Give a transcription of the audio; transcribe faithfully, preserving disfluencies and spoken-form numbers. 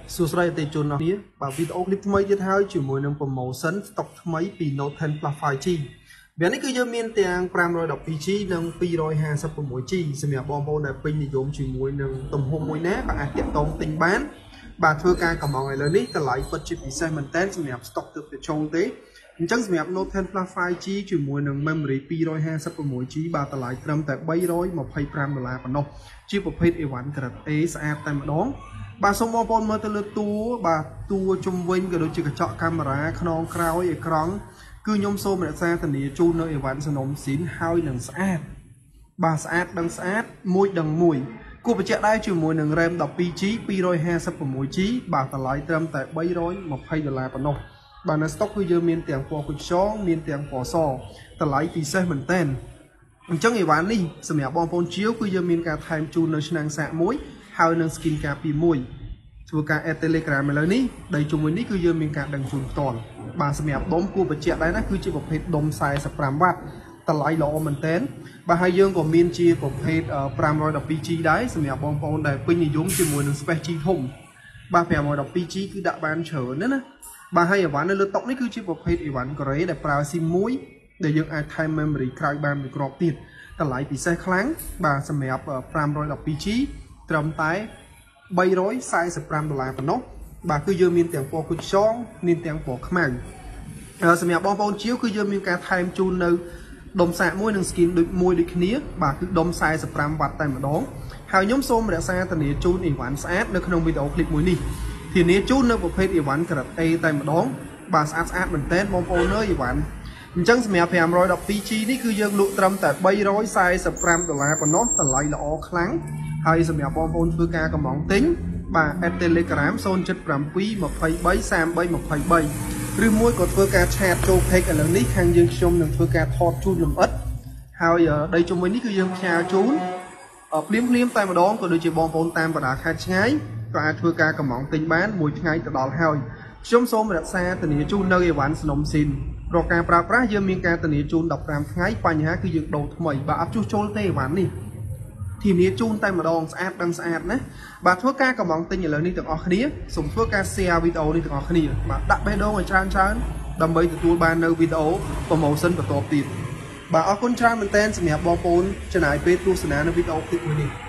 សួស្តីអតិថិជនអរគ្នាបាទវីដេអូឃ្លីបថ្មីទៀតហើយជាមួយនឹង promotion stock ថ្មីពី Note 10 Plus ហ្វៃជី វានេះគឺយើងមានទាំង five twelve G និង two fifty-six G សម្រាប់បងប្អូនដែលពេញនិយមជាមួយនឹងទំហំមួយណាក៏អាចទាក់ទងទិញបានបាទធ្វើការកម្មងឥឡូវនេះតម្លៃពិតជាពិសេសមែនតើសម្រាប់ stock ទើបតែចូលទេអញ្ចឹងសម្រាប់ Note 10 Plus five G ជាមួយនឹង memory two fifty-six G បាទតម្លៃត្រឹមតែthree twenty-fiveដុល្លារប៉ុណ្ណោះជាប្រភេទ A one Grade A ស្អាតតែម្ដងបាទសូមបងប្អូនមើលទៅលើតួបាទតួជំវិញក៏ដូចជាកញ្ចក់កាមេរ៉ាខ្នងក្រោយអេក្រង់គឺខ្ញុំសូមរក្សាធានាជូននៅ A one សនំស៊ីនហើយនឹងស្អាតបាទស្អាតដឹងស្អាតមួយដឹងមួយគួរបញ្ជាក់ដែរជាមួយនឹង RAM twelve G two fifty-six G បាទតម្លៃត្រឹមតែthree twentyដុល្លារប៉ុណ្ណោះបាទនៅ stock គឺយើងមានទាំងពណ៌គុជខ្យងមានទាំងពណ៌សតម្លៃពិសេសមែនតើអញ្ចឹង A one នេះសម្រាប់បងប្អូនជាវគឺយើងមានការថែមជូននៅឆ្នាំងសាកមួយហើយនឹង skin ការពីមួយធ្វើការ add Telegram ឥឡូវនេះដីជុំវិញនេះគឺយើងមានការដឹងជូនផ្ទាល់បាទសម្រាប់ដុំគួរបញ្ជាក់ដែរណាគឺជាប្រភេទដុំforty-fiveវ៉ាត់តម្លៃល្អមែនតើបាទហើយយើងក៏មានជាប្រភេទfive twelve G ដែរសម្រាប់បងប្អូនដែលពេញនិយមជាមួយនឹង Space G ធំបាទfive twelve G គឺដាក់បានច្រើនណាណាបាទហើយ A one នៅលើតុនេះគឺជាប្រភេទ A one Grey ដែលប្រើ SIM មួយដែលយើងអាចថែម memory ក្រោយបានមួយគ្រាប់ទៀតតម្លៃពិសេសខ្លាំងបាទសម្រាប់five twelve Gត្រឹមតែthree forty-fiveដុល្លារប៉ុណ្ណោះបាទគឺយើងមានទាំងពណ៌គុជខ្យងមានទាំងពណ៌ខ្មៅសម្រាប់បងប្អូនជាវគឺយើងមានការថែមជូននៅដុំសាកមួយនិង skin ដូចមួយដូចគ្នាបាទគឺដុំforty-fiveវ៉ាត់តែម្ដងហើយខ្ញុំសូមរក្សាធានាជូន A one ស្អាតនៅក្នុងវីដេអូឃ្លីបមួយនេះធានាជូននៅប្រភេទ A one Grade A តែម្ដងបាទស្អាតស្អាតមែនតើបងប្អូនអើយ A one អញ្ចឹងសម្រាប់five twelve G នេះគឺយើងលក់ត្រឹមតែthree forty-fiveដុល្លារប៉ុណ្ណោះតម្លៃល្អខ្លាំងហើយសម្រាប់បងប្អូនធ្វើការកម្មងទិញបាទ add Telegram zero seven seven two three three two threeឬមួយក៏ធ្វើការឆាតចូល page ឥឡូវនេះខាងយើងខ្ញុំនឹងធ្វើការថតជូនលម្អិតហើយដីជុំវិញនេះគឺយើងផ្ញើជូនភ្លាមភ្លាមតែម្ដងក៏ដូចជាបងប្អូនតាមបណ្ដាខេត្តឆ្ងាយក៏អាចធ្វើការកម្មងទិញបានមួយថ្ងៃទៅដល់ហើយខ្ញុំសូមរក្សាធានាជូននៅ A one ស្នំស៊ីនរកការប្រើប្រាស់យើងមានការធានាជូនfifteenថ្ងៃបញ្ហាគឺយើងដូរថ្មីបាទអត់ជួសជុលទេ A one នេះធានាជូនតែម្ដងស្អាតដឹងស្អាតណាបាទធ្វើការកម្មងទិញឥឡូវនេះទាំងអស់គ្នាសូមធ្វើការ share វីដេអូនេះទាំងអស់គ្នាបាទដាក់បេះដូងឲ្យច្រើនច្រើនដើម្បីទទួលបាននៅវីដេអូ promotion បន្តទៀតបាទអរគុណច្រើនមែនទែនសម្រាប់បងប្អូនចំណាយពេលទស្សនានៅវីដេអូគលីបមួយនេះ